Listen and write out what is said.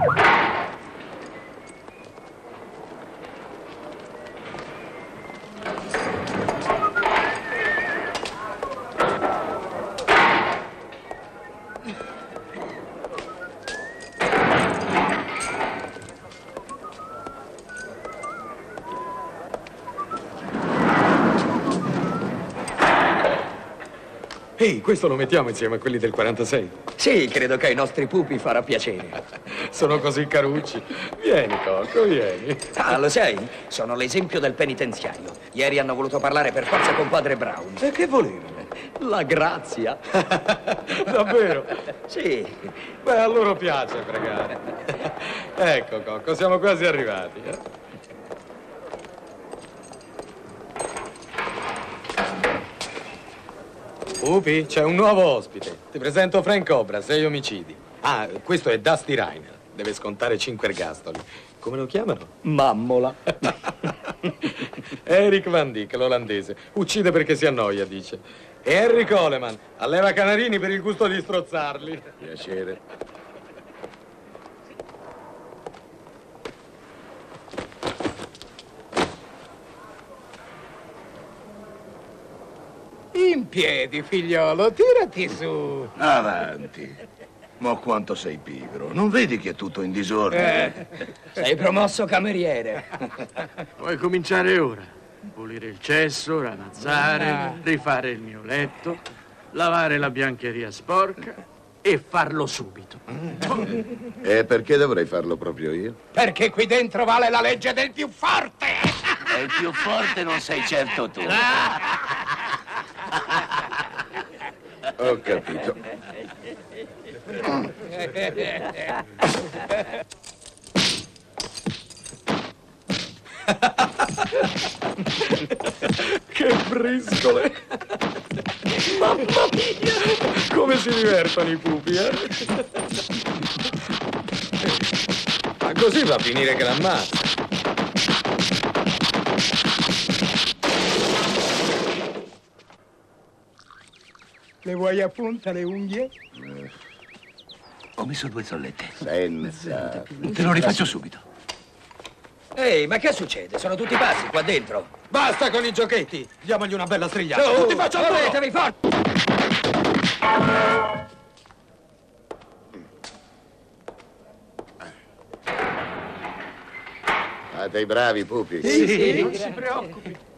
Ehi, questo lo mettiamo insieme a quelli del 46? Sì, credo che ai nostri pupi farà piacere. Sono così carucci. Vieni, Cocco, vieni. Ah, lo sai? Sono l'esempio del penitenziario. Ieri hanno voluto parlare per forza con padre Brown. E che volevano? La grazia. Davvero? Sì. Beh, a loro piace pregare. Ecco, Cocco, siamo quasi arrivati. Pupi, c'è un nuovo ospite. Ti presento Frank Cobra, 6 omicidi. Ah, questo è Dusty Reiner. Deve scontare 5 ergastoli. Come lo chiamano? Mammola. Eric Van Dyck, l'olandese. Uccide perché si annoia, dice. E Henry Coleman, alleva canarini per il gusto di strozzarli. Piacere. In piedi, figliolo, tirati su. Avanti. Ma quanto sei pigro. Non vedi che è tutto in disordine? Sei promosso cameriere. Puoi cominciare ora. Pulire il cesso, ramazzare, rifare il mio letto, lavare la biancheria sporca e farlo subito. E perché dovrei farlo proprio io? Perché qui dentro vale la legge del più forte. E il più forte non sei certo tu. Ho capito. Che briscole! Mamma mia! Come si divertono i pupi, eh? Ma così va a finire che l'ammazza. Le vuoi a punta le unghie? Ho messo 2 zollette. Senza. Te lo rifaccio subito. Ehi, ma che succede? Sono tutti pazzi qua dentro. Basta con i giochetti! Diamogli una bella strigliata! Su, Tutti faccio al muro! muovetevi forte! Fate i bravi, pupi. Sì, non si preoccupi.